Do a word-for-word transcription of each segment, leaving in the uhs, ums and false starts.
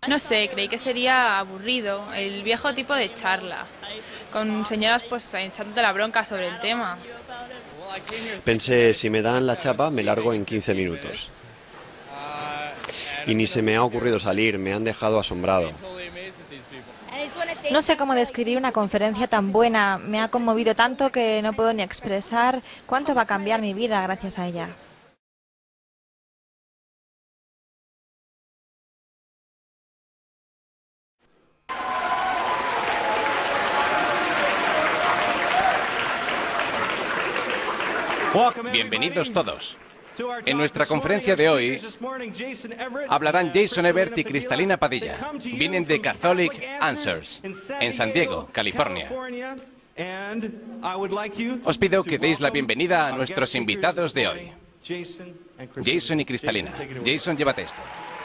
No sé, creí que sería aburrido, el viejo tipo de charla, con señoras pues echándote la bronca sobre el tema. Pensé, si me dan la chapa, me largo en quince minutos. Y ni se me ha ocurrido salir, me han dejado asombrado. No sé cómo describir una conferencia tan buena. Me ha conmovido tanto que no puedo ni expresar cuánto va a cambiar mi vida gracias a ella. Bienvenidos todos. En nuestra conferencia de hoy hablarán Jason Everett y Cristalina Padilla. Vienen de Catholic Answers, en San Diego, California. Os pido que deis la bienvenida a nuestros invitados de hoy, Jason y Cristalina. Jason, llévate esto.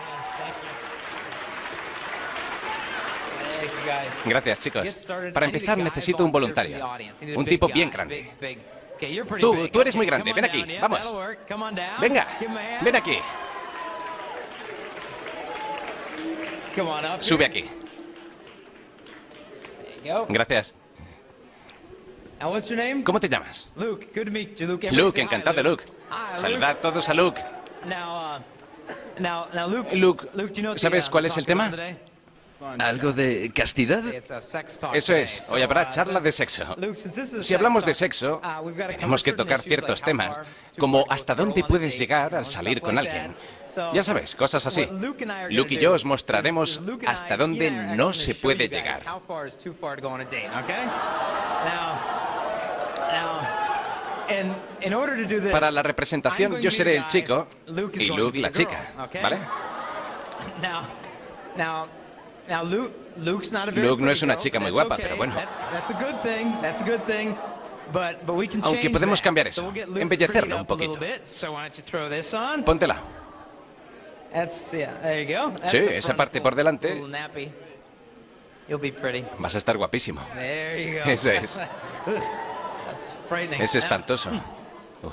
Gracias, chicos. Para empezar necesito un voluntario, un tipo bien grande. Tú, tú eres muy grande, ven aquí, vamos. Venga, ven aquí. Sube aquí. Gracias. ¿Cómo te llamas? Luke, encantado, Luke. Saludad todos a Luke. Luke, ¿sabes cuál es el tema? ¿Algo de castidad? Eso es, hoy habrá charla de sexo. Si hablamos de sexo, tenemos que tocar ciertos temas, como hasta dónde puedes llegar al salir con alguien. Ya sabes, cosas así. Luke y yo os mostraremos hasta dónde no se puede llegar. Para la representación yo seré el chico y Luke la chica, ¿vale? Luke no es una chica muy guapa, pero bueno. Aunque podemos cambiar eso, embellecerlo un poquito. Póntela. Sí, esa parte por delante. Vas a estar guapísimo. Eso es. Es espantoso. Uf.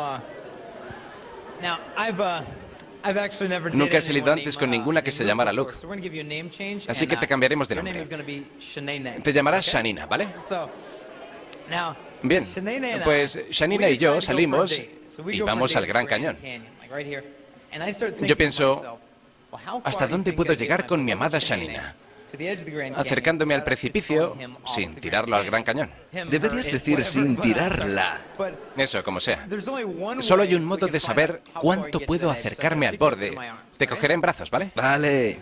Nunca he salido antes con ninguna que se llamara Luke. Así que te cambiaremos de nombre. Te llamarás Shanina, ¿vale? Bien, pues Shanina y yo salimos y vamos al Gran Cañón. Yo pienso, ¿hasta dónde puedo llegar con mi amada Shanina? Acercándome al precipicio sin tirarlo al Gran Cañón. Deberías decir sin tirarla. Eso, como sea. Solo hay un modo de saber cuánto puedo acercarme al borde. Te cogeré en brazos, ¿vale? Vale.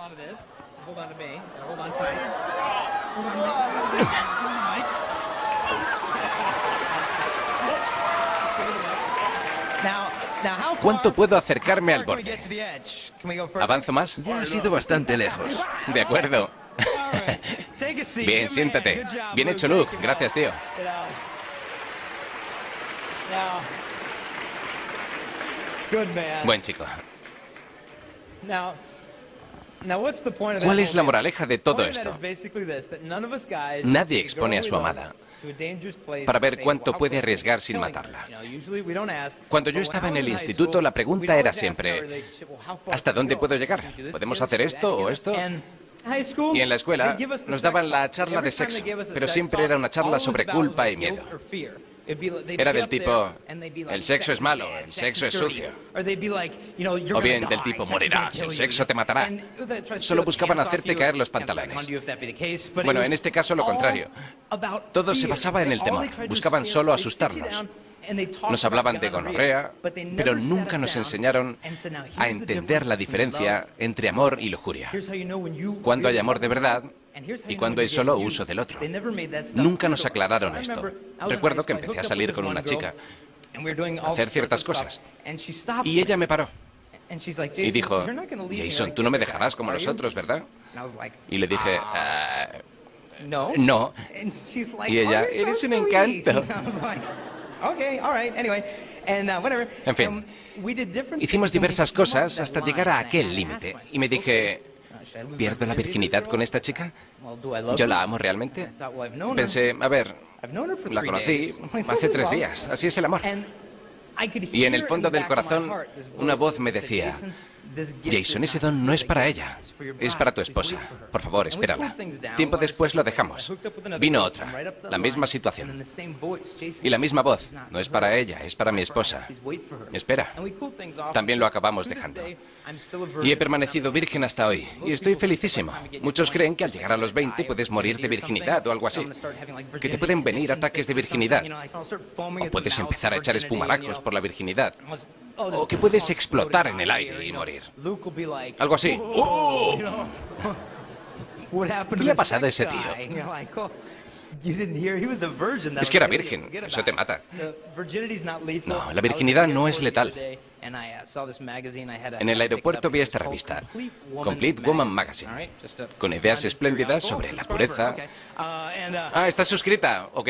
¿Cuánto puedo acercarme al borde? ¿Avanzo más? Ya has ido bastante lejos. De acuerdo. Bien, siéntate. Bien hecho, Luke. Gracias, tío. Buen chico. ¿Cuál es la moraleja de todo esto? Nadie expone a su amada para ver cuánto puede arriesgar sin matarla. Cuando yo estaba en el instituto, la pregunta era siempre, ¿hasta dónde puedo llegar? ¿Podemos hacer esto o esto? Y en la escuela nos daban la charla de sexo, pero siempre era una charla sobre culpa y miedo. Era del tipo, el sexo es malo, el sexo es sucio. O bien del tipo, morirás, el sexo te matará. Solo buscaban hacerte caer los pantalones. Bueno, en este caso lo contrario. Todo se basaba en el temor. Buscaban solo asustarnos. Nos hablaban de gonorrea, pero nunca nos enseñaron a entender la diferencia entre amor y lujuria. Cuando hay amor de verdad y cuando hay solo uso del otro. Nunca nos aclararon esto. Recuerdo que empecé a salir con una chica, a hacer ciertas cosas, y ella me paró. Y dijo, Jason, tú no me dejarás como los otros, ¿verdad? Y le dije, ah, no. Y ella, eres un encanto. En fin, hicimos diversas cosas hasta llegar a aquel límite. Y me dije, ¿pierdo la virginidad con esta chica? ¿Yo la amo realmente? Pensé, a ver, la conocí hace tres días. Así es el amor. Y en el fondo del corazón, una voz me decía, Jason, ese don no es para ella, es para tu esposa. Por favor, espérala. Tiempo después lo dejamos. Vino otra, la misma situación. Y la misma voz. No es para ella, es para mi esposa. Espera. También lo acabamos dejando. Y he permanecido virgen hasta hoy. Y estoy felicísimo. Muchos creen que al llegar a los veinte puedes morir de virginidad o algo así. Que te pueden venir ataques de virginidad. O puedes empezar a echar espumarajos por la virginidad. O que puedes explotar en el aire y morir. Algo así. ¡Oh! ¿Qué le ha pasado a ese tío? Es que era virgen. Eso te mata. No, la virginidad no es letal. En el aeropuerto vi esta revista, Complete Woman Magazine, con ideas espléndidas sobre la pureza. Ah, ¿estás suscrita? Ok.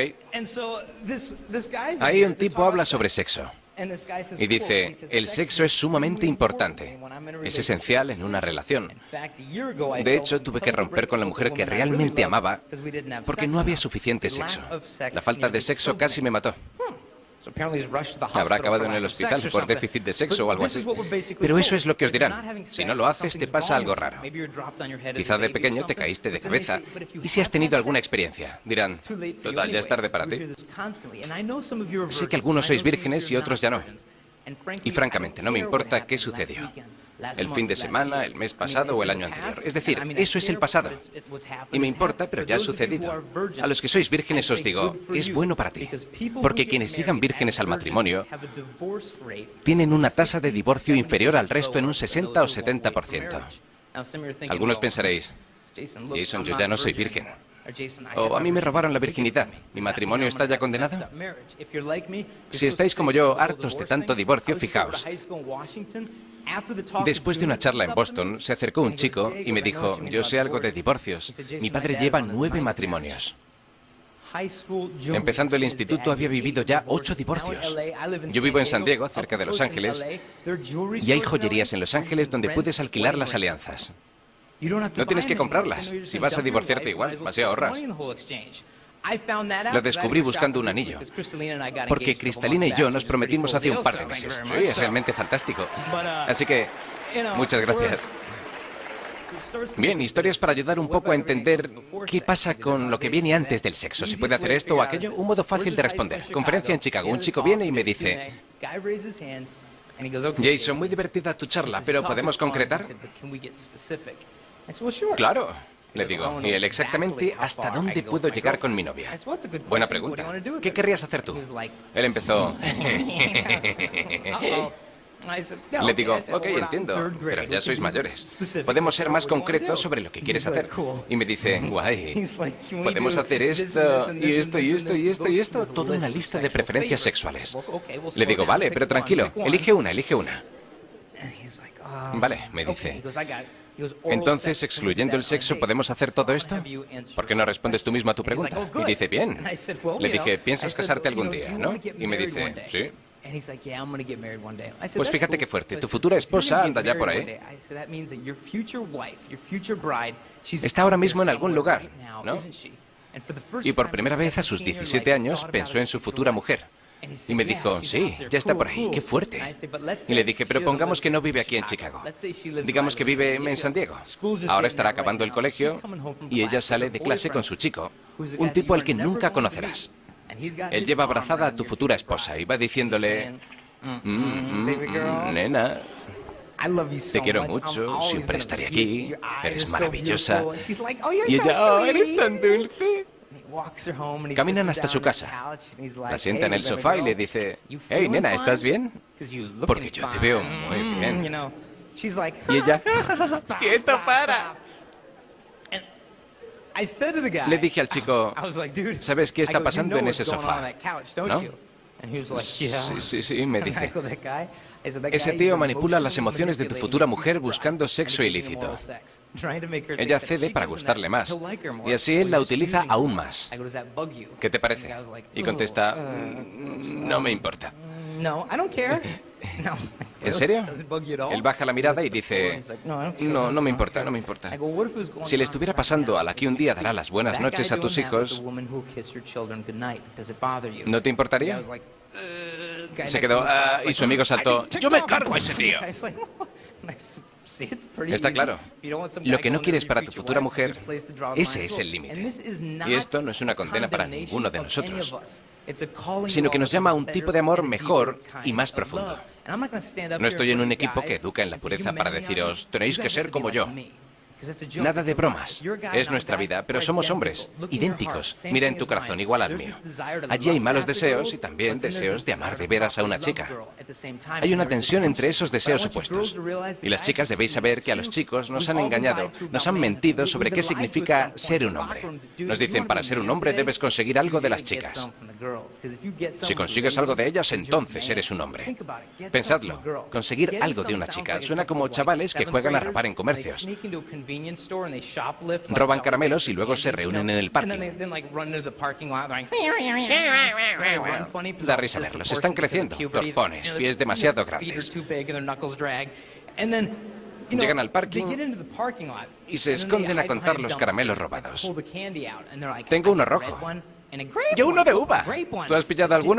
Ahí un tipo habla sobre sexo. Y dice, el sexo es sumamente importante, es esencial en una relación. De hecho, tuve que romper con la mujer que realmente amaba porque no había suficiente sexo. La falta de sexo casi me mató. Habrá acabado en el hospital por déficit de sexo o algo así. Pero eso es lo que os dirán. Si no lo haces, te pasa algo raro. Quizá de pequeño te caíste de cabeza. ¿Y si has tenido alguna experiencia? Dirán, total, ya es tarde para ti. Sé que algunos sois vírgenes y otros ya no. Y francamente, no me importa qué sucedió. El fin de semana, el mes pasado o el año anterior. Es decir, eso es el pasado. Y me importa, pero ya ha sucedido. A los que sois vírgenes os digo, es bueno para ti. Porque quienes llegan vírgenes al matrimonio tienen una tasa de divorcio inferior al resto en un sesenta o setenta por ciento. Algunos pensaréis, Jason, yo ya no soy virgen. O a mí me robaron la virginidad. ¿Mi matrimonio está ya condenado? Si estáis como yo, hartos de tanto divorcio, fijaos. Después de una charla en Boston, se acercó un chico y me dijo, yo sé algo de divorcios. Mi padre lleva nueve matrimonios. Empezando el instituto había vivido ya ocho divorcios. Yo vivo en San Diego, cerca de Los Ángeles, y hay joyerías en Los Ángeles donde puedes alquilar las alianzas. No tienes que comprarlas. Si vas a divorciarte igual, así ahorras. Lo descubrí buscando un anillo, porque Cristalina y yo nos prometimos hace un par de meses. Sí, es realmente fantástico. Así que, muchas gracias. Bien, historias para ayudar un poco a entender qué pasa con lo que viene antes del sexo. ¿Se puede hacer esto o aquello? Un modo fácil de responder. Conferencia en Chicago. Un chico viene y me dice, Jason, muy divertida tu charla, pero ¿podemos concretar? Claro. Le digo, ¿y él exactamente hasta dónde puedo llegar con mi novia? Buena pregunta. ¿Qué querrías hacer tú? Él empezó... Le digo, ok, entiendo, pero ya sois mayores. Podemos ser más concretos sobre lo que quieres hacer. Y me dice, guay, podemos hacer esto, y esto, y esto, y esto, y esto. Toda una lista de preferencias sexuales. Le digo, vale, pero tranquilo, elige una, elige una. Vale, me dice. Entonces, excluyendo el sexo, ¿podemos hacer todo esto? ¿Por qué no respondes tú mismo a tu pregunta? Y dice, bien. Le dije, ¿piensas casarte algún día, no? Y me dice, sí. Pues fíjate qué fuerte. Tu futura esposa anda ya por ahí. Está ahora mismo en algún lugar, ¿no? Y por primera vez a sus diecisiete años pensó en su futura mujer. Y me dijo, sí, ya está por ahí, qué fuerte. Y le dije, pero pongamos que no vive aquí en Chicago. Digamos que vive en San Diego. Ahora estará acabando el colegio y ella sale de clase con su chico, un tipo al que nunca conocerás. Él lleva abrazada a tu futura esposa y va diciéndole, mm, mm, mm, nena, te quiero mucho, siempre estaré aquí, eres maravillosa. Y ella, oh, eres tan dulce. Caminan hasta su casa. La sienta en el sofá y le dice, hey, nena, ¿estás bien? Porque yo te veo muy bien. Y ella, ¡quieto, para! Le dije al chico, ¿sabes qué está pasando en ese sofá? ¿No? Sí, sí, sí, me dice. Ese tío manipula las emociones de tu futura mujer buscando sexo ilícito. Ella cede para gustarle más. Y así él la utiliza aún más. ¿Qué te parece? Y contesta, no me importa. ¿En serio? Él baja la mirada y dice, no, no me importa, no me importa. Si le estuviera pasando a la que un día dará las buenas noches a tus hijos, ¿no te importaría? Se quedó, ah, y su amigo saltó, yo me cargo a ese tío. Está claro. Lo que no quieres para tu futura mujer, ese es el límite. Y esto no es una condena para ninguno de nosotros, sino que nos llama a un tipo de amor mejor y más profundo. No estoy en un equipo que educa en la pureza para deciros, tenéis que ser como yo. Nada de bromas. Es nuestra vida, pero somos hombres, idénticos. Mira en tu corazón, igual al mío. Allí hay malos deseos y también deseos de amar de veras a una chica. Hay una tensión entre esos deseos opuestos. Y las chicas debéis saber que a los chicos nos han engañado, nos han mentido sobre qué significa ser un hombre. Nos dicen, para ser un hombre debes conseguir algo de las chicas. Si consigues algo de ellas, entonces eres un hombre. Pensadlo, conseguir algo de una chica suena como chavales que juegan a robar en comercios. Roban caramelos y luego se reúnen en el parking. Da risa verlos, están creciendo, torpones, pies demasiado grandes. Llegan al parking y se esconden a contar los caramelos robados. Tengo uno rojo. Yo uno de uva. ¿Tú has pillado alguno?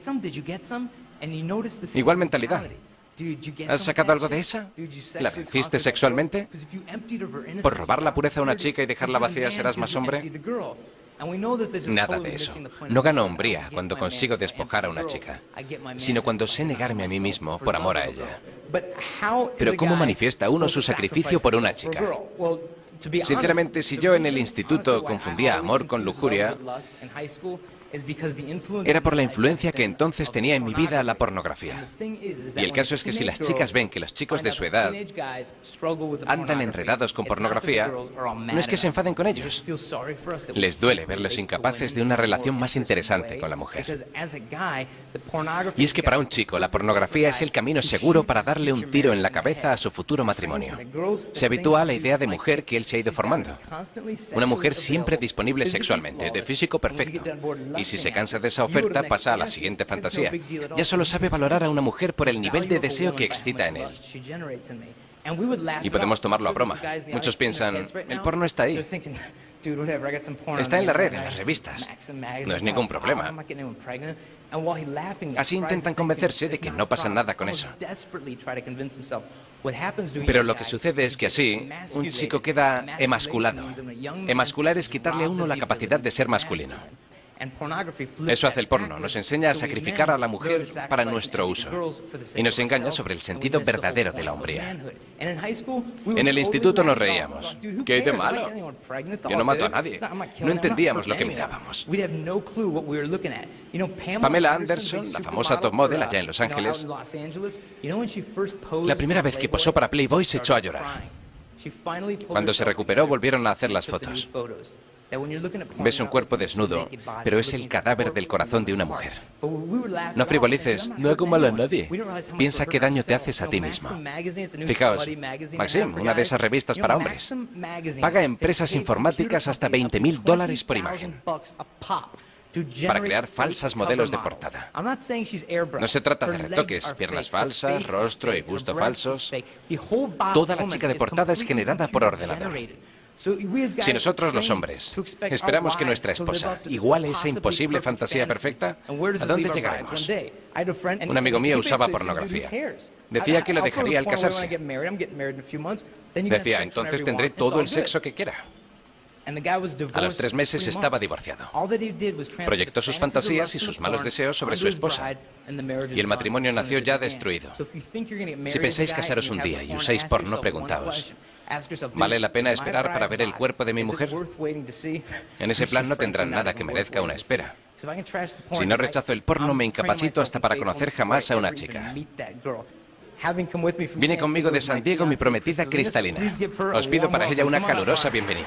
Igual mentalidad. ¿Has sacado algo de esa? ¿La venciste sexualmente? ¿Por robar la pureza a una chica y dejarla vacía serás más hombre? Nada de eso. No gano hombría cuando consigo despojar a una chica, sino cuando sé negarme a mí mismo por amor a ella. Pero ¿cómo manifiesta uno su sacrificio por una chica? Sinceramente, si yo en el instituto confundía amor con lujuria, era por la influencia que entonces tenía en mi vida la pornografía. Y el caso es que si las chicas ven que los chicos de su edad andan enredados con pornografía, no es que se enfaden con ellos. Les duele verlos incapaces de una relación más interesante con la mujer. Y es que para un chico la pornografía es el camino seguro para darle un tiro en la cabeza a su futuro matrimonio. Se habitúa a la idea de mujer que él se ha ido formando. Una mujer siempre disponible sexualmente, de físico perfecto. Y si se cansa de esa oferta, pasa a la siguiente fantasía. Ya solo sabe valorar a una mujer por el nivel de deseo que excita en él. Y podemos tomarlo a broma. Muchos piensan, el porno está ahí. Está en la red, en las revistas. No es ningún problema. Así intentan convencerse de que no pasa nada con eso. Pero lo que sucede es que así, un chico queda emasculado. Emascular es quitarle a uno la capacidad de ser masculino. Eso hace el porno, nos enseña a sacrificar a la mujer para nuestro uso y nos engaña sobre el sentido verdadero de la hombría. En el instituto nos reíamos. ¿Qué hay de malo? Yo no mato a nadie. No entendíamos lo que mirábamos. Pamela Anderson, la famosa top model allá en Los Ángeles, la primera vez que posó para Playboy se echó a llorar. Cuando se recuperó volvieron a hacer las fotos. Ves un cuerpo desnudo, pero es el cadáver del corazón de una mujer. No frivolices, no hago mal a nadie. Piensa qué daño te haces a ti mismo. Fijaos, Maxim, una de esas revistas para hombres, paga a empresas informáticas hasta veinte mil dólares por imagen para crear falsas modelos de portada. No se trata de retoques, piernas falsas, rostro y busto falsos. Toda la chica de portada es generada por ordenador. Si nosotros los hombres esperamos que nuestra esposa iguale esa imposible fantasía perfecta, ¿a dónde llegaremos? Un amigo mío usaba pornografía. Decía que lo dejaría al casarse. Decía, entonces tendré todo el sexo que quiera. A los tres meses estaba divorciado. Proyectó sus fantasías y sus malos deseos sobre su esposa. Y el matrimonio nació ya destruido. Si pensáis casaros un día y usáis porno, preguntaos, ¿vale la pena esperar para ver el cuerpo de mi mujer? En ese plan no tendrán nada que merezca una espera. Si no rechazo el porno, me incapacito hasta para conocer jamás a una chica. Viene conmigo de San Diego mi prometida Cristalina. Os pido para ella una calurosa bienvenida.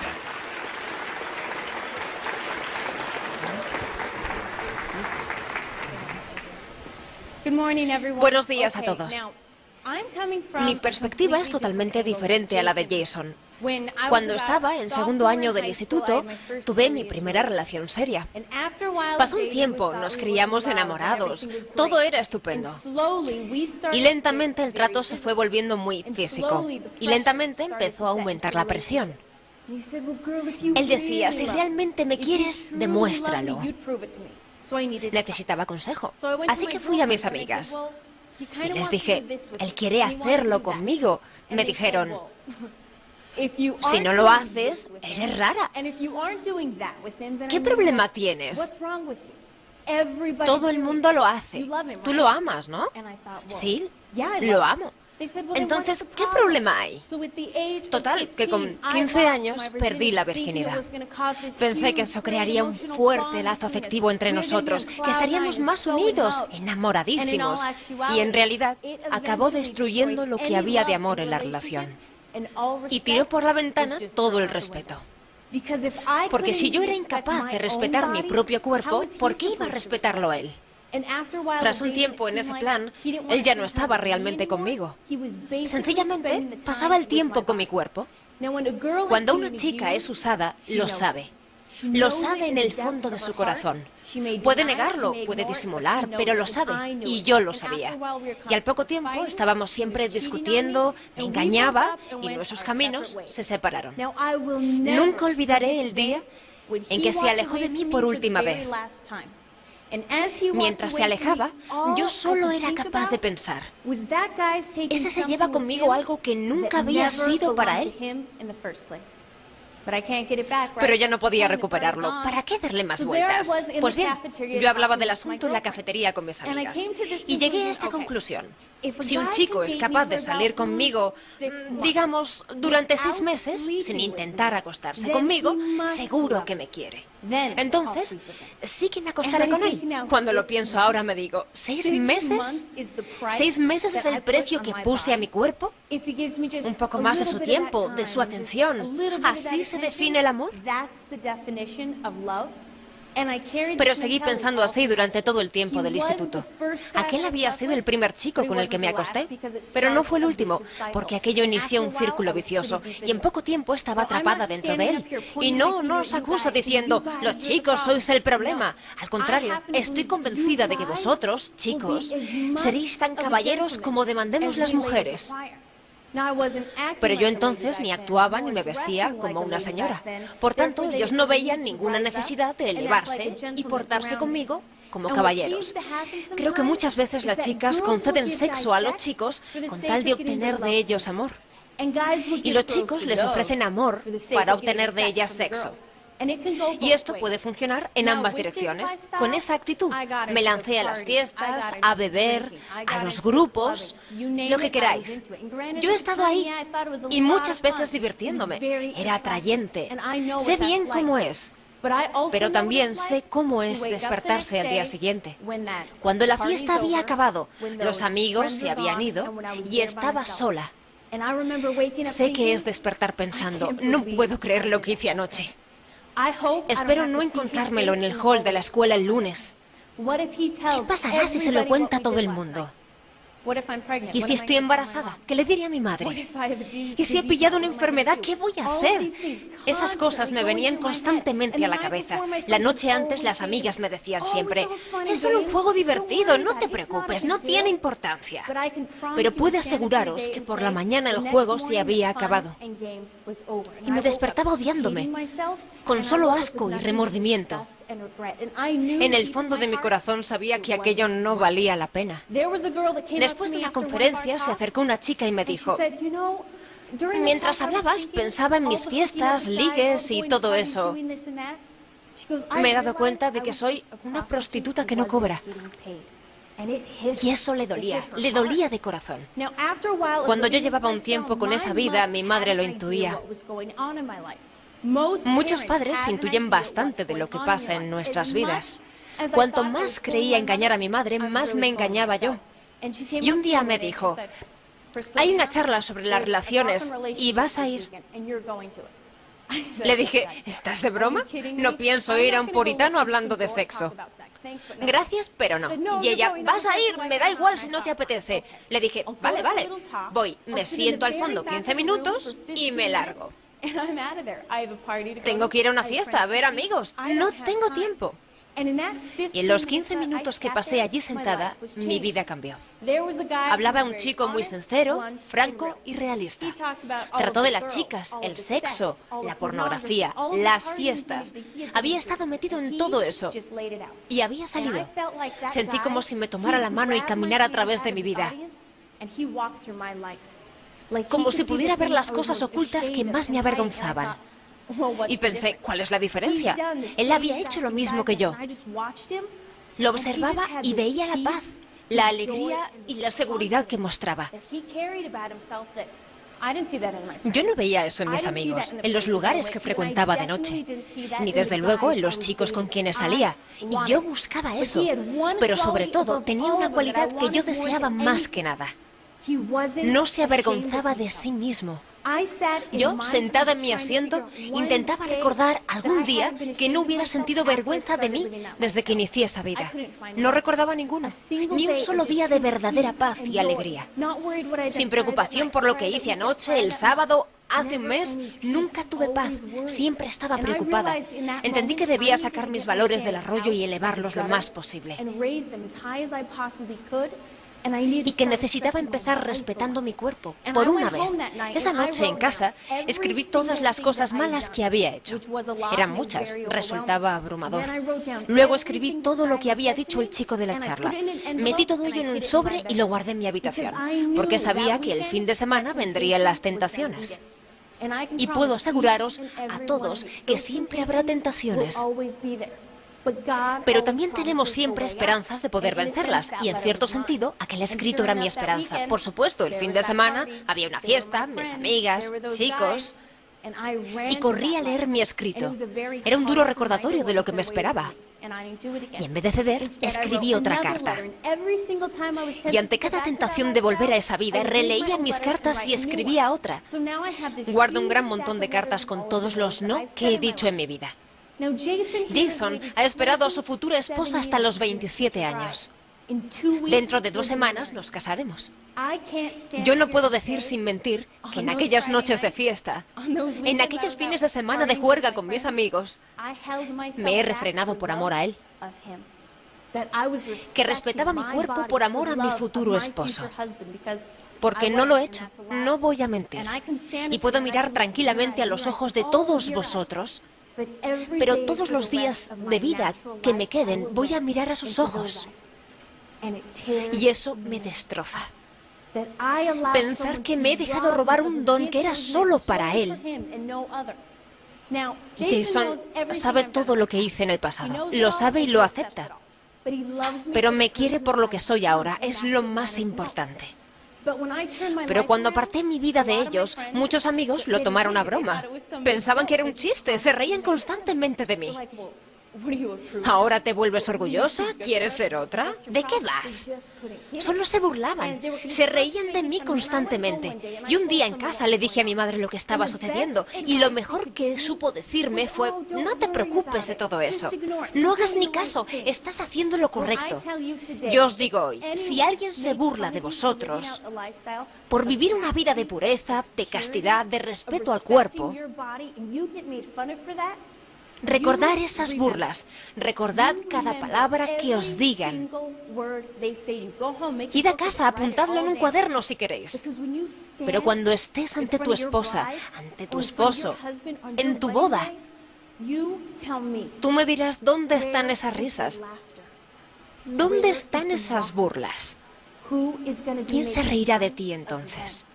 Buenos días a todos. Mi perspectiva es totalmente diferente a la de Jason. Cuando estaba en segundo año del instituto, tuve mi primera relación seria. Pasó un tiempo, nos creíamos enamorados, todo era estupendo. Y lentamente el trato se fue volviendo muy físico. Y lentamente empezó a aumentar la presión. Él decía, si realmente me quieres, demuéstralo. Necesitaba consejo, así que fui a mis amigas. Y les dije, él quiere hacerlo conmigo. Me dijeron, si no lo haces, eres rara. ¿Qué problema tienes? Todo el mundo lo hace. Tú lo amas, ¿no? Sí, lo amo. Entonces, ¿qué problema hay? Total, que con quince años perdí la virginidad. Pensé que eso crearía un fuerte lazo afectivo entre nosotros, que estaríamos más unidos, enamoradísimos. Y en realidad, acabó destruyendo lo que había de amor en la relación. Y tiró por la ventana todo el respeto. Porque si yo era incapaz de respetar mi propio cuerpo, ¿por qué iba a respetarlo él? Tras un tiempo en ese plan, él ya no estaba realmente conmigo. Sencillamente, pasaba el tiempo con mi cuerpo. Cuando una chica es usada, lo sabe. Lo sabe en el fondo de su corazón. Puede negarlo, puede disimular, pero lo sabe. Y yo lo sabía. Y al poco tiempo estábamos siempre discutiendo, me engañaba y nuestros caminos se separaron. Nunca olvidaré el día en que se alejó de mí por última vez. Mientras se alejaba, yo solo era capaz de pensar, ¿ese se lleva conmigo algo que nunca había sido para él? Pero ya no podía recuperarlo. ¿Para qué darle más vueltas? Pues bien, yo hablaba del asunto en la cafetería con mis amigas y llegué a esta conclusión. Si un chico es capaz de salir conmigo, digamos, durante seis meses, sin intentar acostarse conmigo, seguro que me quiere. Entonces, sí que me acostaré con él. Cuando lo pienso ahora me digo, ¿seis meses? ¿Seis meses es el precio que puse a mi cuerpo? Un poco más de su tiempo, de su atención. ¿Así se define el amor? Pero seguí pensando así durante todo el tiempo del instituto. Aquel había sido el primer chico con el que me acosté, pero no fue el último, porque aquello inició un círculo vicioso y en poco tiempo estaba atrapada dentro de él. Y no, no os acuso diciendo, los chicos sois el problema. Al contrario, estoy convencida de que vosotros, chicos, seréis tan caballeros como demandemos las mujeres. Pero yo entonces ni actuaba ni me vestía como una señora. Por tanto, ellos no veían ninguna necesidad de elevarse y portarse conmigo como caballeros. Creo que muchas veces las chicas conceden sexo a los chicos con tal de obtener de ellos amor. Y los chicos les ofrecen amor para obtener de ellas sexo. Y esto puede funcionar en ambas direcciones. Con esa actitud me lancé a las fiestas, a beber, a los grupos, lo que queráis. Yo he estado ahí y muchas veces divirtiéndome. Era atrayente. Sé bien cómo es. Pero también sé cómo es despertarse al día siguiente. Cuando la fiesta había acabado, los amigos se habían ido y estaba sola. Sé que es despertar pensando, no puedo creer lo que hice anoche. Espero no encontrármelo en el hall de la escuela el lunes. ¿Qué pasará si se lo cuenta a todo el mundo? ¿Y si estoy embarazada? ¿Qué le diré a mi madre? ¿Y si he pillado una enfermedad? ¿Qué voy a hacer? Esas cosas me venían constantemente a la cabeza. La noche antes las amigas me decían siempre, es solo un juego divertido, no te preocupes, no tiene importancia. Pero puedo aseguraros que por la mañana el juego se había acabado. Y me despertaba odiándome, con solo asco y remordimiento. En el fondo de mi corazón sabía que aquello no valía la pena. Después de la conferencia se acercó una chica y me dijo, mientras hablabas pensaba en mis fiestas, ligues y todo eso. Me he dado cuenta de que soy una prostituta que no cobra. Y eso le dolía, le dolía de corazón. Cuando yo llevaba un tiempo con esa vida, mi madre lo intuía. Muchos padres intuyen bastante de lo que pasa en nuestras vidas. Cuanto más creía engañar a mi madre, más me engañaba yo. Y un día me dijo, hay una charla sobre las relaciones y vas a ir. Le dije, ¿estás de broma? No pienso ir a un puritano hablando de sexo. Gracias, pero no. Y ella, vas a ir, me da igual si no te apetece. Le dije, vale, vale. Voy, me siento al fondo quince minutos y me largo. Tengo que ir a una fiesta, a ver amigos. No tengo tiempo. Y en los quince minutos que pasé allí sentada, mi vida cambió. Hablaba un chico muy sincero, franco y realista. Trató de las chicas, el sexo, la pornografía, las fiestas. Había estado metido en todo eso y había salido. Sentí como si me tomara la mano y caminara a través de mi vida. Como si pudiera ver las cosas ocultas que más me avergonzaban. Y pensé, ¿cuál es la diferencia? Él había hecho lo mismo que yo. Lo observaba y veía la paz, la alegría y la seguridad que mostraba. Yo no veía eso en mis amigos, en los lugares que frecuentaba de noche, ni desde luego en los chicos con quienes salía. Y yo buscaba eso, pero sobre todo tenía una cualidad que yo deseaba más que nada. No se avergonzaba de sí mismo. Yo, sentada en mi asiento, intentaba recordar algún día que no hubiera sentido vergüenza de mí desde que inicié esa vida. No recordaba ninguno, ni un solo día de verdadera paz y alegría. Sin preocupación por lo que hice anoche, el sábado, hace un mes, nunca tuve paz. Siempre estaba preocupada. Entendí que debía sacar mis valores del arroyo y elevarlos lo más posible. Y que necesitaba empezar respetando mi cuerpo, por una vez. Esa noche en casa escribí todas las cosas malas que había hecho. Eran muchas, resultaba abrumador. Luego escribí todo lo que había dicho el chico de la charla. Metí todo ello en un sobre y lo guardé en mi habitación, porque sabía que el fin de semana vendrían las tentaciones. Y puedo aseguraros a todos que siempre habrá tentaciones. Pero también tenemos siempre esperanzas de poder vencerlas, y en cierto sentido, aquel escrito era mi esperanza. Por supuesto, el fin de semana había una fiesta, mis amigas, chicos, y corrí a leer mi escrito. Era un duro recordatorio de lo que me esperaba. Y en vez de ceder, escribí otra carta. Y ante cada tentación de volver a esa vida, releía mis cartas y escribía otra. Guardo un gran montón de cartas con todos los no que he dicho en mi vida. Jason ha esperado a su futura esposa hasta los veintisiete años. Dentro de dos semanas nos casaremos. Yo no puedo decir sin mentir que en aquellas noches de fiesta, en aquellos fines de semana de juerga con mis amigos, me he refrenado por amor a él. Que respetaba mi cuerpo por amor a mi futuro esposo. Porque no lo he hecho, no voy a mentir. Y puedo mirar tranquilamente a los ojos de todos vosotros. Pero todos los días de vida que me queden, voy a mirar a sus ojos. Y eso me destroza. Pensar que me he dejado robar un don que era solo para él. Jason sabe todo lo que hice en el pasado. Lo sabe y lo acepta. Pero me quiere por lo que soy ahora. Es lo más importante. Pero cuando aparté mi vida de ellos, muchos amigos lo tomaron a broma. Pensaban que era un chiste, se reían constantemente de mí. ¿Ahora te vuelves orgullosa? ¿Quieres ser otra? ¿De qué vas? Solo se burlaban, se reían de mí constantemente. Y un día en casa le dije a mi madre lo que estaba sucediendo, y lo mejor que supo decirme fue: no te preocupes de todo eso. No hagas ni caso, estás haciendo lo correcto. Yo os digo hoy, si alguien se burla de vosotros por vivir una vida de pureza, de castidad, de respeto al cuerpo, recordad esas burlas, recordad cada palabra que os digan. Id a casa, apuntadlo en un cuaderno si queréis. Pero cuando estés ante tu esposa, ante tu esposo, en tu boda, tú me dirás dónde están esas risas, dónde están esas burlas. ¿Quién se reirá de ti entonces?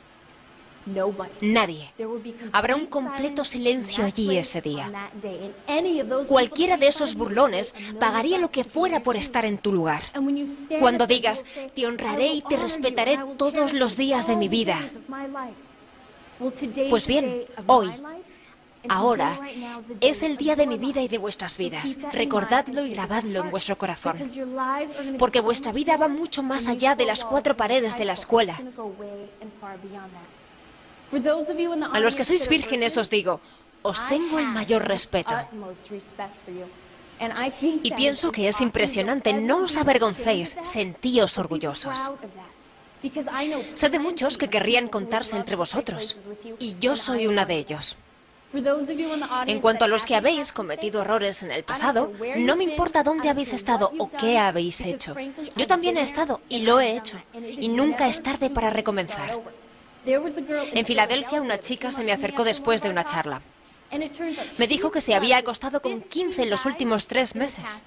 Nadie. Habrá un completo silencio allí ese día. Cualquiera de esos burlones pagaría lo que fuera por estar en tu lugar. Cuando digas: te honraré y te respetaré todos los días de mi vida. Pues bien, hoy, ahora, es el día de mi vida y de vuestras vidas. Recordadlo y grabadlo en vuestro corazón. Porque vuestra vida va mucho más allá de las cuatro paredes de la escuela. A los que sois vírgenes os digo, os tengo el mayor respeto. Y pienso que es impresionante. No os avergoncéis, sentíos orgullosos. Sé de muchos que querrían contarse entre vosotros, y yo soy una de ellos. En cuanto a los que habéis cometido errores en el pasado, no me importa dónde habéis estado o qué habéis hecho. Yo también he estado y lo he hecho. Y nunca es tarde para recomenzar. En Filadelfia, una chica se me acercó después de una charla. Me dijo que se había acostado con quince en los últimos tres meses.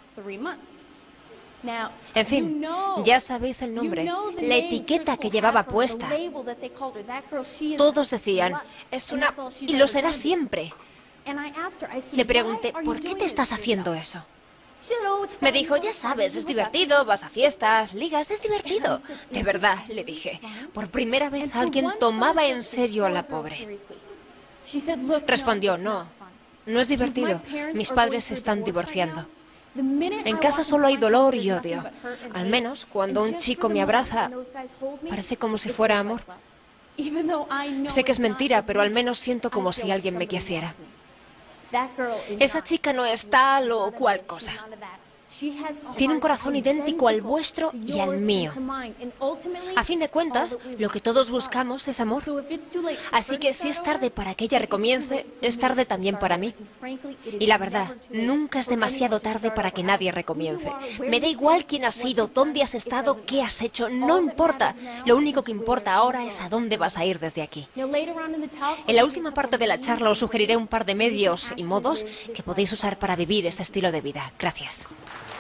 En fin, ya sabéis el nombre, la etiqueta que llevaba puesta. Todos decían, es una... y lo será siempre. Le pregunté, ¿por qué te estás haciendo eso? Me dijo, ya sabes, es divertido, vas a fiestas, ligas, es divertido. De verdad, le dije, por primera vez alguien tomaba en serio a la pobre. Respondió, no, no es divertido. Mis padres se están divorciando. En casa solo hay dolor y odio. Al menos cuando un chico me abraza, parece como si fuera amor. Sé que es mentira, pero al menos siento como si alguien me quisiera. Esa chica no es tal o cual cosa. Tiene un corazón idéntico al vuestro y al mío. A fin de cuentas, lo que todos buscamos es amor. Así que si es tarde para que ella recomience, es tarde también para mí. Y la verdad, nunca es demasiado tarde para que nadie recomience. Me da igual quién has sido, dónde has estado, qué has hecho, no importa. Lo único que importa ahora es a dónde vas a ir desde aquí. En la última parte de la charla os sugeriré un par de medios y modos que podéis usar para vivir este estilo de vida. Gracias.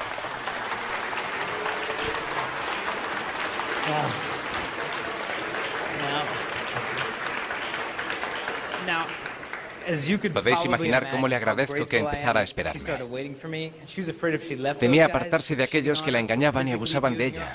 Podéis imaginar cómo le agradezco que empezara a esperarme. Temía apartarse de aquellos que la engañaban y abusaban de ella.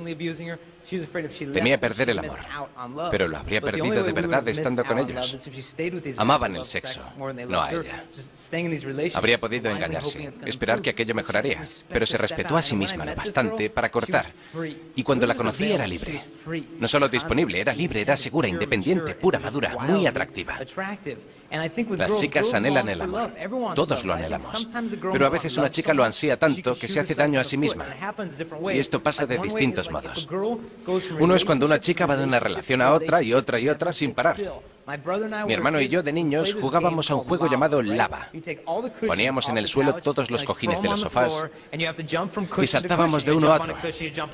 Temía perder el amor, pero lo habría perdido de verdad estando con ellos. Amaban el sexo, no a ella. Habría podido engañarse, esperar que aquello mejoraría, pero se respetó a sí misma lo bastante para cortar. Y cuando la conocí era libre. No solo disponible, era libre, era segura, independiente, pura, madura, muy atractiva. Las chicas anhelan el amor. Todos lo anhelamos. Pero a veces una chica lo ansía tanto que se hace daño a sí misma. Y esto pasa de distintos modos. Uno es cuando una chica va de una relación a otra y otra y otra sin parar. Mi hermano y yo de niños jugábamos a un juego llamado lava. Poníamos en el suelo todos los cojines de los sofás y saltábamos de uno a otro.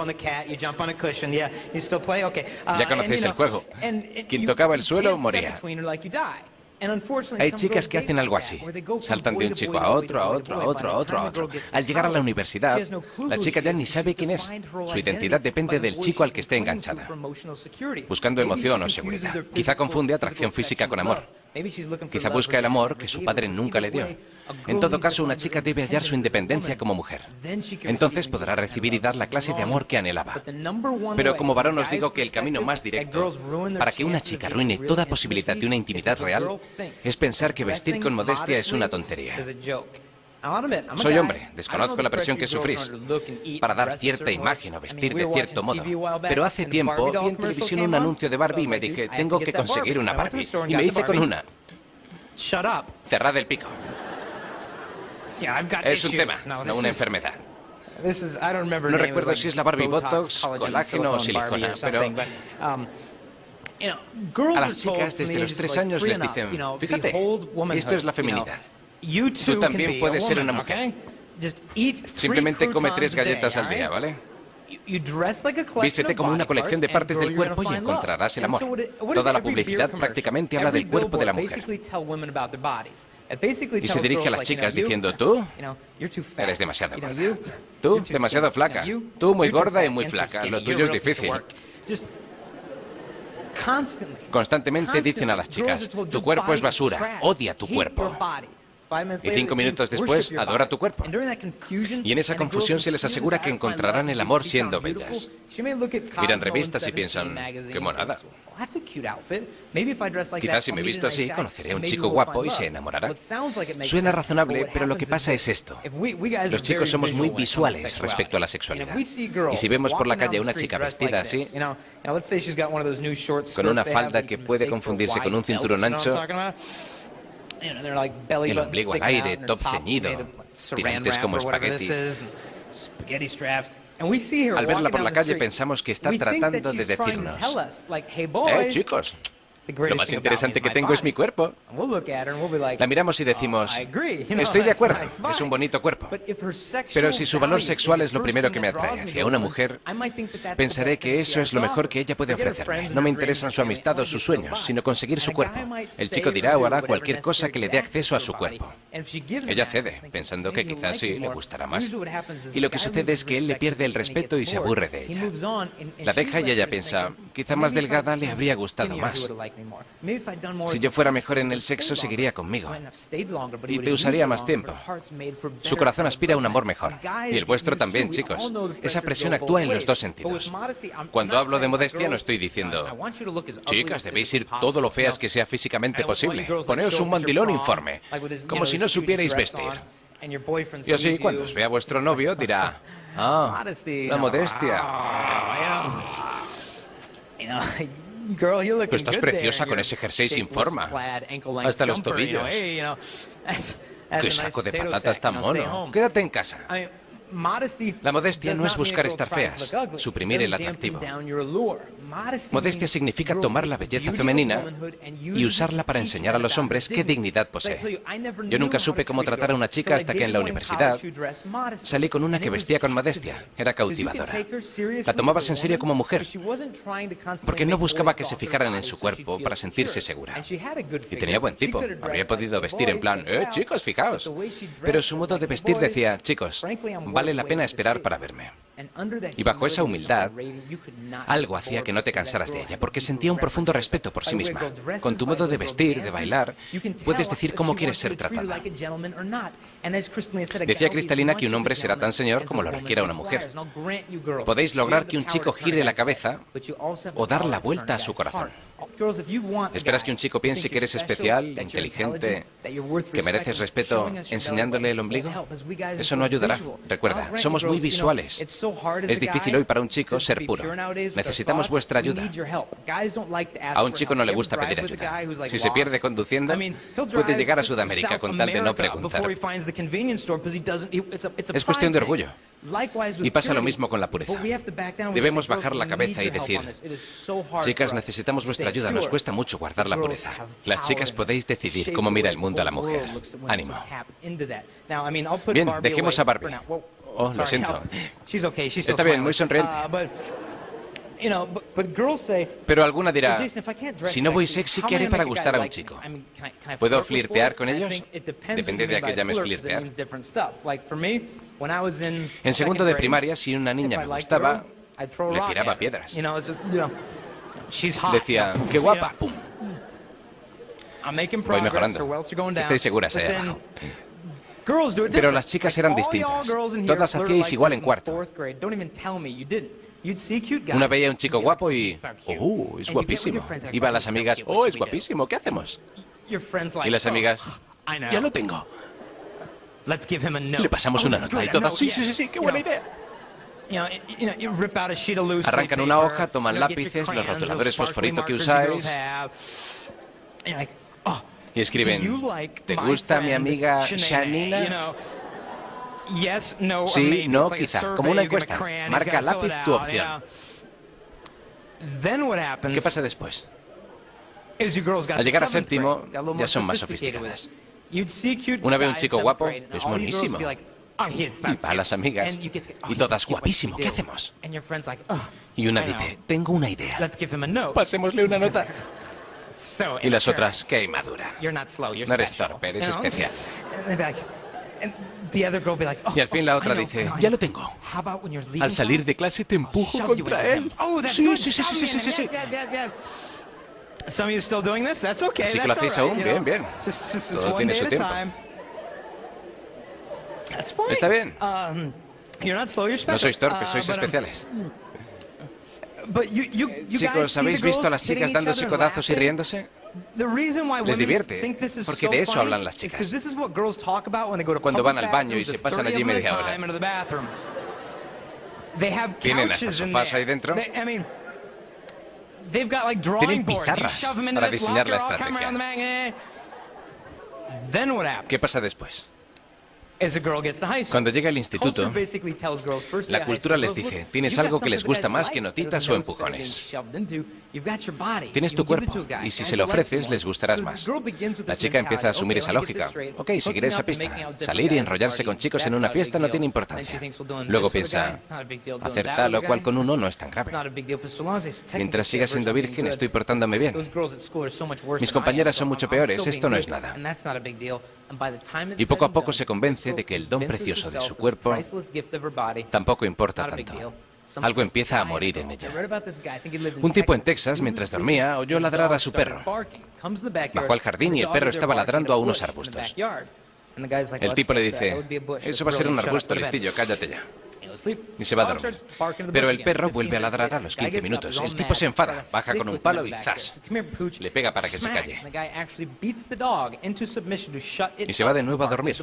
Ya conocéis el juego. Quien tocaba el suelo moría. Hay chicas que hacen algo así. Saltan de un chico a otro, a otro, a otro, a otro, a otro. Al llegar a la universidad, la chica ya ni sabe quién es. Su identidad depende del chico al que esté enganchada, buscando emoción o seguridad. Quizá confunde atracción física con amor. Quizá busca el amor que su padre nunca le dio. En todo caso, una chica debe hallar su independencia como mujer. Entonces podrá recibir y dar la clase de amor que anhelaba. Pero como varón os digo que el camino más directo para que una chica arruine toda posibilidad de una intimidad real es pensar que vestir con modestia es una tontería. Soy hombre, desconozco la presión que sufrís para dar cierta imagen o vestir de cierto modo. Pero hace tiempo vi en televisión un anuncio de Barbie y me dije, tengo que conseguir una Barbie. Y me hice con una. Cerrad el pico. Es un tema, no una enfermedad. No recuerdo si es la Barbie Botox, colágeno o silicona, pero a las chicas desde los tres años les dicen, fíjate, esto es la feminidad. Tú también puedes ser una mujer. Simplemente come tres galletas al día, ¿vale? Vístete como una colección de partes del cuerpo y encontrarás el amor. Toda la publicidad prácticamente habla del cuerpo de la mujer. Y se dirige a las chicas diciendo, tú eres demasiado gorda. Tú demasiado flaca. Tú muy gorda y muy flaca. Lo tuyo es difícil. Constantemente dicen a las chicas, tu cuerpo es basura, odia tu cuerpo. Y cinco minutos después, adora tu cuerpo. Y en esa confusión se les asegura que encontrarán el amor siendo bellas. Miran revistas y piensan, qué monada. Quizás si me visto así, conoceré a un chico guapo y se enamorará. Suena razonable, pero lo que pasa es esto. Los chicos somos muy visuales respecto a la sexualidad. Y si vemos por la calle a una chica vestida así, con una falda que puede confundirse con un cinturón ancho, el ombligo al aire, top ceñido, tirantes como espagueti. Al verla por la calle pensamos que está tratando de decirnos, ¡eh, chicos! Lo más interesante que tengo es mi cuerpo. La miramos y decimos, estoy de acuerdo, es un bonito cuerpo. Pero si su valor sexual es lo primero que me atrae hacia una mujer, pensaré que eso es lo mejor que ella puede ofrecerme. No me interesan su amistad o sus sueños, sino conseguir su cuerpo. El chico dirá o hará cualquier cosa que le dé acceso a su cuerpo. Ella cede, pensando que quizás sí le gustará más. Y lo que sucede es que él le pierde el respeto y se aburre de ella. La deja y ella piensa, quizá más delgada le habría gustado más. Si yo fuera mejor en el sexo, seguiría conmigo. Y te usaría más tiempo. Su corazón aspira a un amor mejor. Y el vuestro también, chicos. Esa presión actúa en los dos sentidos. Cuando hablo de modestia, no estoy diciendo, chicas, debéis ir todo lo feas que sea físicamente posible. Poneos un mandilón informe, como si no supierais vestir. Y así, cuando os vea vuestro novio, dirá, ah, la modestia. Tú estás preciosa con ese jersey sin forma, hasta los tobillos. Qué saco de patatas tan mono. Quédate en casa. La modestia no es buscar estar feas, suprimir el atractivo. Modestia significa tomar la belleza femenina y usarla para enseñar a los hombres qué dignidad posee. Yo nunca supe cómo tratar a una chica hasta que en la universidad salí con una que vestía con modestia. Era cautivadora. La tomabas en serio como mujer, porque no buscaba que se fijaran en su cuerpo para sentirse segura. Y tenía buen tipo. Habría podido vestir en plan, eh, chicos, fijaos. Pero su modo de vestir decía, chicos, vale la pena esperar para verme. Y bajo esa humildad, algo hacía que no te cansaras de ella, porque sentía un profundo respeto por sí misma. Con tu modo de vestir, de bailar, puedes decir cómo quieres ser tratada. Decía Cristalina que un hombre será tan señor como lo requiera una mujer. Podéis lograr que un chico gire la cabeza o dar la vuelta a su corazón. ¿Esperas que un chico piense que eres especial, inteligente, que mereces respeto enseñándole el ombligo? Eso no ayudará. Recuerda, somos muy visuales. Es difícil hoy para un chico ser puro. Necesitamos vuestra ayuda. A un chico no le gusta pedir ayuda. Si se pierde conduciendo, puede llegar a Sudamérica con tal de no preguntar. Es cuestión de orgullo. Y pasa lo mismo con la pureza. Debemos bajar la cabeza y decir, chicas, necesitamos vuestra ayuda, nos cuesta mucho guardar la pureza. Las chicas podéis decidir cómo mira el mundo a la mujer. Ánimo. Bien, dejemos a Barbie. Oh, lo siento. Está bien, muy sonriente. Pero alguna dirá, si no voy sexy, ¿qué haré para gustar a un chico? ¿Puedo flirtear con ellos? Depende de a qué llames flirtear. En segundo de primaria, si una niña me gustaba, le tiraba piedras. Decía, ¡qué guapa! ¡Pum! Voy mejorando. Estáis seguras ahí abajo. Pero las chicas eran distintas. Todas hacíais igual en cuarto. Una veía a un chico guapo y... ¡oh, es guapísimo! Iba a las amigas, ¡oh, es guapísimo! ¿Qué hacemos? Y las amigas, ¡ya lo tengo! Le pasamos una nota y todas, ¡sí, sí, sí, sí! ¡Qué buena idea! Arrancan una hoja, toman lápices, los rotuladores fosforito que usáis y escriben, ¿te gusta mi amiga Shanina? Sí, no, quizá. Como una encuesta. Marca lápiz tu opción. ¿Qué pasa después? Al llegar a séptimo, ya son más sofisticadas. Una ve a un chico guapo, es monísimo. Y va a las amigas, y todas, guapísimo, ¿qué hacemos? Y una dice, tengo una idea. Pasémosle una nota. Y las otras, qué inmadura. No eres torpe, eres especial. Y al fin la otra dice, ya lo tengo. Al salir de clase te empujo contra él. Sí, sí, sí, sí, sí, sí, sí. Así que lo hacéis aún, bien, bien. Todo tiene su tiempo. Está bien. No sois torpes, sois especiales. Chicos, ¿habéis visto a las chicas dándose codazos y riéndose? Les divierte, porque de eso hablan las chicas. Cuando van al baño y se pasan allí media hora. Tienen hasta sofás ahí dentro. Tienen pizarras para diseñar la estrategia. ¿Qué pasa después? Cuando llega al instituto, la cultura les dice, tienes algo que les gusta más que notitas o empujones. Tienes tu cuerpo, y si se lo ofreces, les gustarás más. La chica empieza a asumir esa lógica. Ok, seguiré esa pista. Salir y enrollarse con chicos en una fiesta no tiene importancia. Luego piensa, hacer tal o cual con uno no es tan grave. Mientras siga siendo virgen, estoy portándome bien. Mis compañeras son mucho peores, esto no es nada. Y poco a poco se convence de que el don precioso de su cuerpo tampoco importa tanto. Algo empieza a morir en ella. Un tipo en Texas, mientras dormía, oyó ladrar a su perro. Bajó al jardín y el perro estaba ladrando a unos arbustos. El tipo le dice, eso va a ser un arbusto, listillo, cállate ya. Y se va a dormir. Pero el perro vuelve a ladrar a los quince minutos. El tipo se enfada, baja con un palo y ¡zas! Le pega para que se calle. Y se va de nuevo a dormir.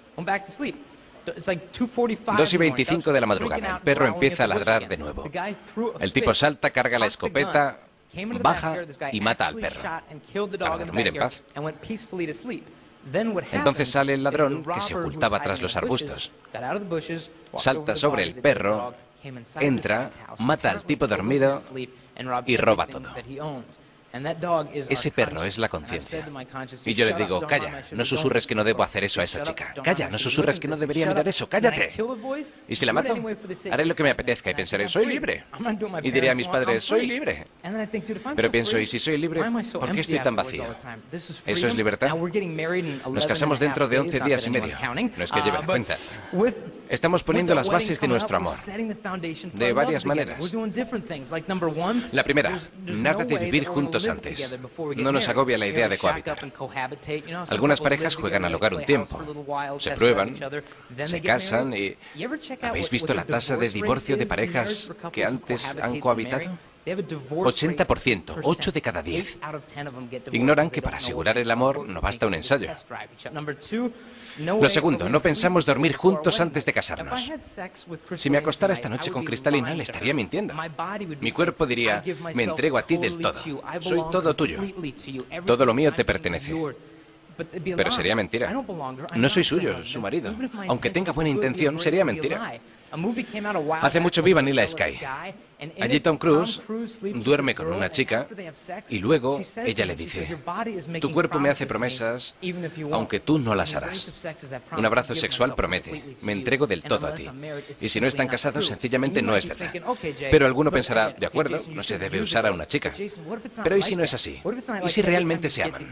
dos y veinticinco de la madrugada. El perro empieza a ladrar de nuevo. El tipo salta, carga la escopeta, baja y mata al perro para dormir en paz. Entonces sale el ladrón, que se ocultaba tras los arbustos. Salta sobre el perro, entra, mata al tipo dormido y roba todo. Ese perro es la conciencia. Y yo le digo, calla, no susurres que no debo hacer eso a esa chica. Calla, no susurres que no debería mirar eso, cállate. ¿Y si la mato? Haré lo que me apetezca y pensaré, soy libre. Y diré a mis padres, soy libre. Pero pienso, ¿y si soy libre? ¿Por qué estoy tan vacío? ¿Eso es libertad? Nos casamos dentro de once días y medio. No es que lleve la cuenta. Estamos poniendo las bases de nuestro amor. De varias maneras. La primera, nada de vivir juntos antes. No nos agobia la idea de cohabitar. Algunas parejas juegan al hogar un tiempo. Se prueban, se casan y... ¿Habéis visto la tasa de divorcio de parejas que antes han cohabitado? ochenta por ciento, ocho de cada diez. Ignoran que para asegurar el amor no basta un ensayo. Lo segundo, no pensamos dormir juntos antes de casarnos. Si me acostara esta noche con Cristalina, le estaría mintiendo. Mi cuerpo diría, me entrego a ti del todo. Soy todo tuyo. Todo lo mío te pertenece. Pero sería mentira. No soy suyo, su marido. Aunque tenga buena intención, sería mentira. Hace mucho vi Vanilla Sky. Allí Tom Cruise duerme con una chica y luego ella le dice, tu cuerpo me hace promesas aunque tú no las harás. Un abrazo sexual promete, me entrego del todo a ti. Y si no están casados, sencillamente no es verdad. Pero alguno pensará, de acuerdo, no se debe usar a una chica. Pero ¿y si no es así? ¿Y si realmente se aman?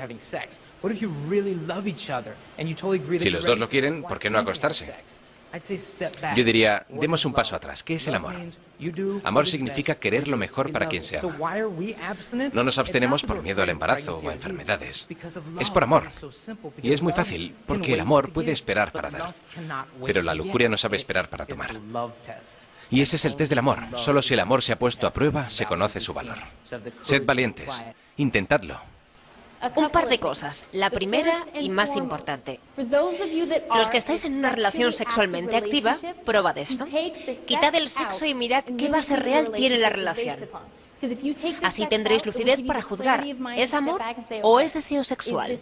Si los dos lo quieren, ¿por qué no acostarse? Yo diría, demos un paso atrás. ¿Qué es el amor? Amor significa querer lo mejor para quien se ama. No nos abstenemos por miedo al embarazo o a enfermedades. Es por amor. Y es muy fácil, porque el amor puede esperar para dar. Pero la lujuria no sabe esperar para tomar. Y ese es el test del amor. Solo si el amor se ha puesto a prueba, se conoce su valor. Sed valientes. Intentadlo. Un par de cosas. La primera y más importante. Los que estáis en una relación sexualmente activa, probad esto. Quitad el sexo y mirad qué base real tiene la relación. Así tendréis lucidez para juzgar, ¿es amor o es deseo sexual?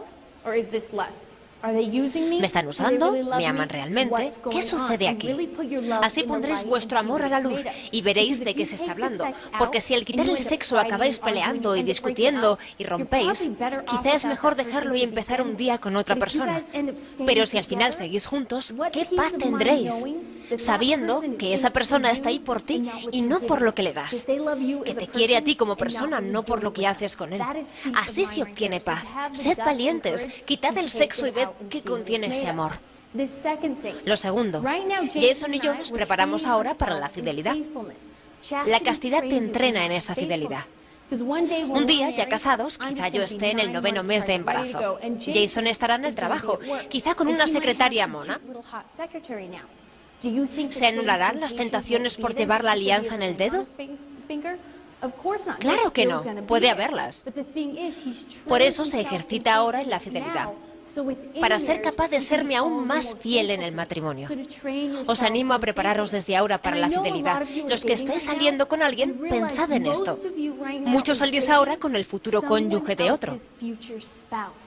¿Me están usando? ¿Me aman realmente? ¿Qué sucede aquí? Así pondréis vuestro amor a la luz y veréis de qué se está hablando. Porque si al quitar el sexo acabáis peleando y discutiendo y rompéis, quizá es mejor dejarlo y empezar un día con otra persona. Pero si al final seguís juntos, ¿qué paz tendréis? Sabiendo que esa persona está ahí por ti y no por lo que le das. Que te quiere a ti como persona, no por lo que haces con él. Así se obtiene paz. Sed valientes, quitad el sexo y ved qué contiene ese amor. Lo segundo, Jason y yo nos preparamos ahora para la fidelidad. La castidad te entrena en esa fidelidad. Un día, ya casados, quizá yo esté en el noveno mes de embarazo. Jason estará en el trabajo, quizá con una secretaria mona. ¿Se anularán las tentaciones por llevar la alianza en el dedo? Claro que no, puede haberlas. Por eso se ejercita ahora en la fidelidad, para ser capaz de serme aún más fiel en el matrimonio. Os animo a prepararos desde ahora para la fidelidad. Los que estáis saliendo con alguien, pensad en esto. Muchos salís ahora con el futuro cónyuge de otro.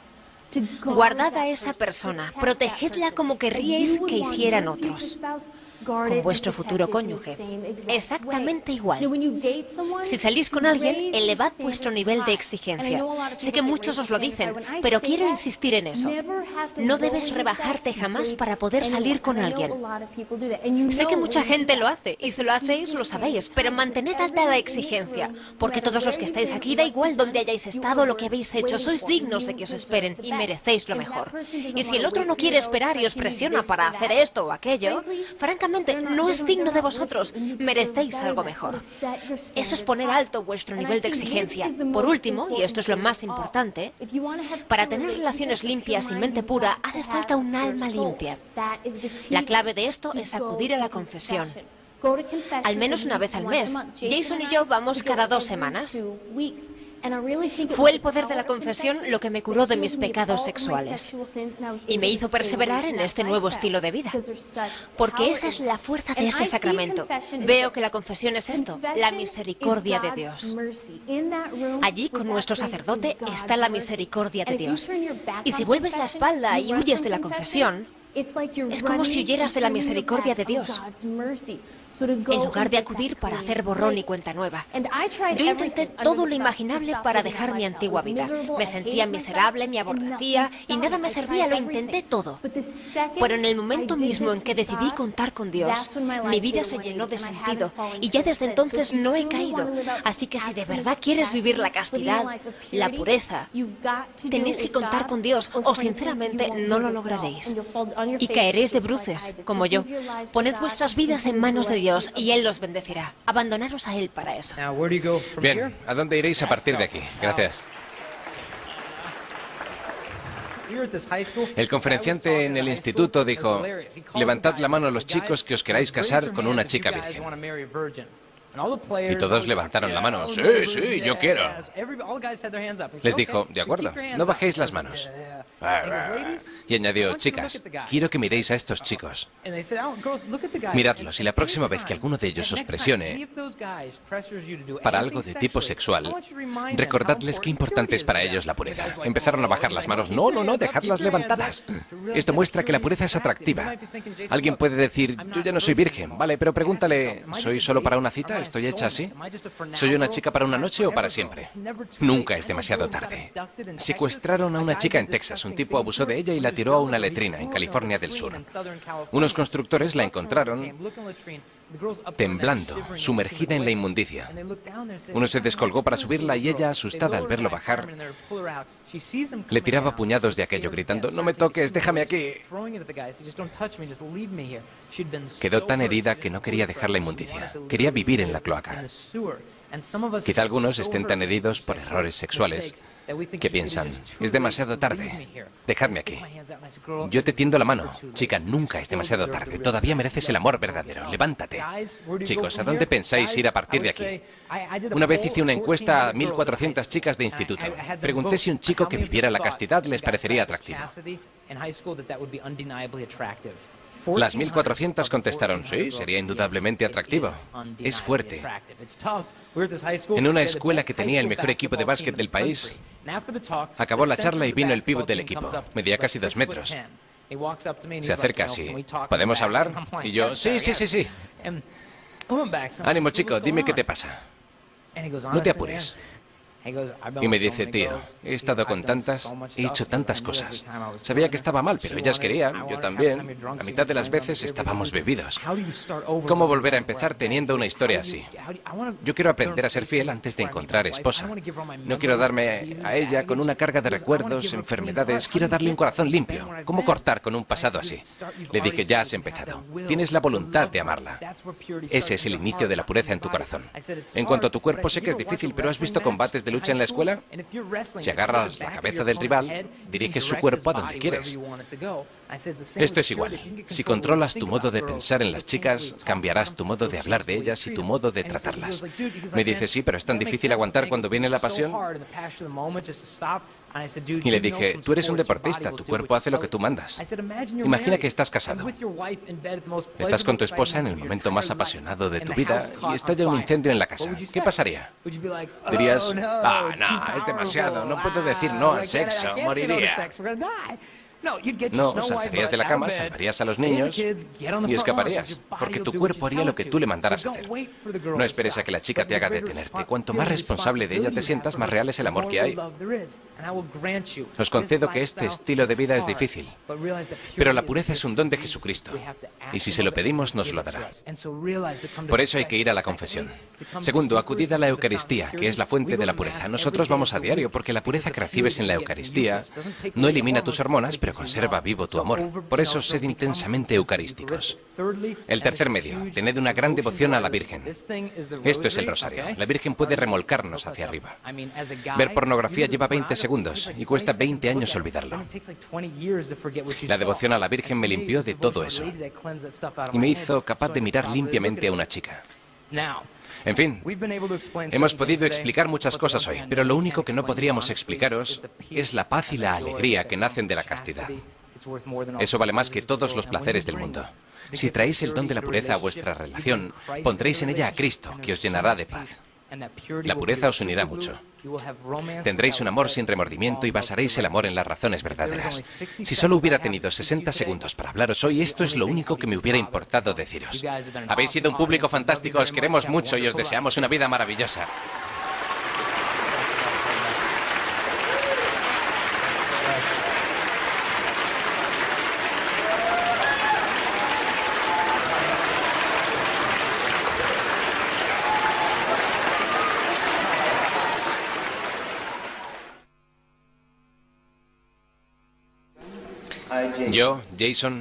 Guardad a esa persona, protegedla como querríais que hicieran otros. Con vuestro futuro cónyuge. Exactamente igual. Si salís con alguien, elevad vuestro nivel de exigencia. Sé que muchos os lo dicen, pero quiero insistir en eso. No debes rebajarte jamás para poder salir con alguien. Sé que mucha gente lo hace, y si lo hacéis, lo sabéis, pero mantened alta la exigencia, porque todos los que estáis aquí, da igual donde hayáis estado, lo que habéis hecho, sois dignos de que os esperen y merecéis lo mejor. Y si el otro no quiere esperar y os presiona para hacer esto o aquello, francamente, no es digno de vosotros. Merecéis algo mejor. Eso es poner alto vuestro nivel de exigencia. Por último, y esto es lo más importante, para tener relaciones limpias y mente pura, hace falta un alma limpia. La clave de esto es acudir a la confesión. Al menos una vez al mes. Jason y yo vamos cada dos semanas. Fue el poder de la confesión lo que me curó de mis pecados sexuales y me hizo perseverar en este nuevo estilo de vida, porque esa es la fuerza de este sacramento. Veo que la confesión es esto, la misericordia de Dios. Allí, con nuestro sacerdote, está la misericordia de Dios. Y si vuelves la espalda y huyes de la confesión, es como si huyeras de la misericordia de Dios, en lugar de acudir para hacer borrón y cuenta nueva. Yo intenté todo lo imaginable para dejar mi antigua vida. Me sentía miserable, me aborrecía y nada me servía, lo intenté todo. Pero en el momento mismo en que decidí contar con Dios, mi vida se llenó de sentido y ya desde entonces no he caído. Así que si de verdad quieres vivir la castidad, la pureza, tenéis que contar con Dios o sinceramente no lo lograréis. Y caeréis de bruces, como yo. Poned vuestras vidas en manos de Dios y Él los bendecirá. Abandonaros a Él para eso. Bien, ¿a dónde iréis a partir de aquí? Gracias. El conferenciante en el instituto dijo, levantad la mano a los chicos que os queráis casar con una chica virgen. Y todos levantaron la mano. Sí, sí, yo quiero. Les dijo, de acuerdo, no bajéis las manos. Y añadió, chicas, quiero que miréis a estos chicos. Miradlos y la próxima vez que alguno de ellos os presione para algo de tipo sexual, recordadles qué importante es para ellos la pureza. Empezaron a bajar las manos. No, no, no, dejadlas levantadas. Esto muestra que la pureza es atractiva. Alguien puede decir, yo ya no soy virgen. Vale, pero pregúntale, ¿soy solo para una cita? ¿Estoy hecha así? ¿Soy una chica para una noche o para siempre? Nunca es demasiado tarde. Secuestraron a una chica en Texas. Un tipo abusó de ella y la tiró a una letrina en California del Sur. Unos constructores la encontraron temblando, sumergida en la inmundicia. Uno se descolgó para subirla y ella, asustada al verlo bajar, le tiraba puñados de aquello, gritando, no me toques, déjame aquí. Quedó tan herida que no quería dejar la inmundicia. Quería vivir en la cloaca. Quizá algunos estén tan heridos por errores sexuales que piensan, es demasiado tarde, dejadme aquí. Yo te tiendo la mano. Chica, nunca es demasiado tarde. Todavía mereces el amor verdadero. Levántate. Chicos, ¿a dónde pensáis ir a partir de aquí? Una vez hice una encuesta a mil cuatrocientas chicas de instituto. Pregunté si un chico que viviera la castidad les parecería atractivo. Las mil cuatrocientas contestaron, sí, sería indudablemente atractivo. Es fuerte. En una escuela que tenía el mejor equipo de básquet del país, acabó la charla y vino el pívot del equipo. Medía casi dos metros. Se acerca así. ¿Podemos hablar? Y yo, sí, sí, sí, sí. Ánimo, chico, dime qué te pasa. No te apures. Y me dice, tío, he estado con tantas, he hecho tantas cosas. Sabía que estaba mal, pero ellas querían, yo también. La mitad de las veces estábamos bebidos. ¿Cómo volver a empezar teniendo una historia así? Yo quiero aprender a ser fiel antes de encontrar esposa. No quiero darme a ella con una carga de recuerdos, enfermedades. Quiero darle un corazón limpio. ¿Cómo cortar con un pasado así? Le dije, ya has empezado. Tienes la voluntad de amarla. Ese es el inicio de la pureza en tu corazón. En cuanto a tu cuerpo, sé que es difícil, pero ¿has visto combates de lucha en la escuela? Si agarras la cabeza del rival, diriges su cuerpo a donde quieres. Esto es igual. Si controlas tu modo de pensar en las chicas, cambiarás tu modo de hablar de ellas y tu modo de tratarlas. Me dice, sí, pero es tan difícil aguantar cuando viene la pasión. Y le dije, tú eres un deportista, tu cuerpo hace lo que tú mandas. Imagina que estás casado. Estás con tu esposa en el momento más apasionado de tu vida y estalla un incendio en la casa. ¿Qué pasaría? Dirías, ah, no, es demasiado, no puedo decir no al sexo, moriría. No, saltarías de la cama, salvarías a los niños y escaparías, porque tu cuerpo haría lo que tú le mandaras hacer. No esperes a que la chica te haga detenerte. Cuanto más responsable de ella te sientas, más real es el amor que hay. Os concedo que este estilo de vida es difícil, pero la pureza es un don de Jesucristo, y si se lo pedimos, nos lo dará. Por eso hay que ir a la confesión. Segundo, acudid a la Eucaristía, que es la fuente de la pureza. Nosotros vamos a diario, porque la pureza que recibes en la Eucaristía no elimina tus hormonas, pero conserva vivo tu amor. Por eso, sed intensamente eucarísticos. El tercer medio, tened una gran devoción a la Virgen. Esto es el rosario. La Virgen puede remolcarnos hacia arriba. Ver pornografía lleva veinte segundos y cuesta veinte años olvidarlo. La devoción a la Virgen me limpió de todo eso y me hizo capaz de mirar limpiamente a una chica. En fin, hemos podido explicar muchas cosas hoy, pero lo único que no podríamos explicaros es la paz y la alegría que nacen de la castidad. Eso vale más que todos los placeres del mundo. Si traéis el don de la pureza a vuestra relación, pondréis en ella a Cristo, que os llenará de paz. La pureza os unirá mucho. Tendréis un amor sin remordimiento y basaréis el amor en las razones verdaderas. Si solo hubiera tenido sesenta segundos para hablaros hoy, esto es lo único que me hubiera importado deciros. Habéis sido un público fantástico, os queremos mucho y os deseamos una vida maravillosa. Yo, Jason,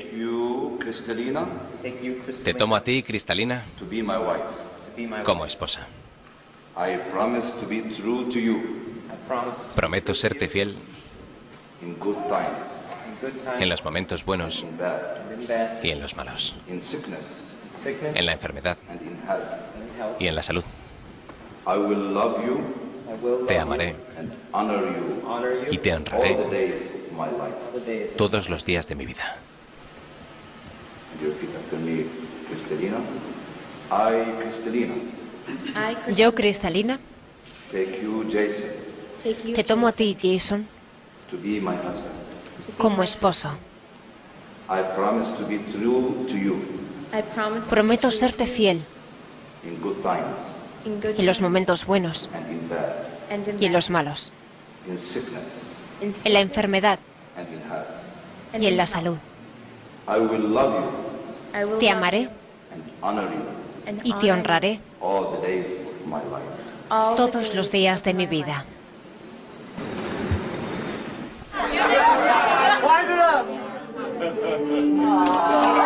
te tomo a ti, Cristalina, como esposa. Prometo serte fiel en los momentos buenos y en los malos, en la enfermedad y en la salud. Te amaré y te honraré todos los días de mi vida. Yo, Cristalina, te tomo a ti, Jason, como esposo. Prometo serte fiel en los momentos buenos y en los malos, en la enfermedad y en la salud. Te amaré y te honraré todos los días de mi vida. Wind it up.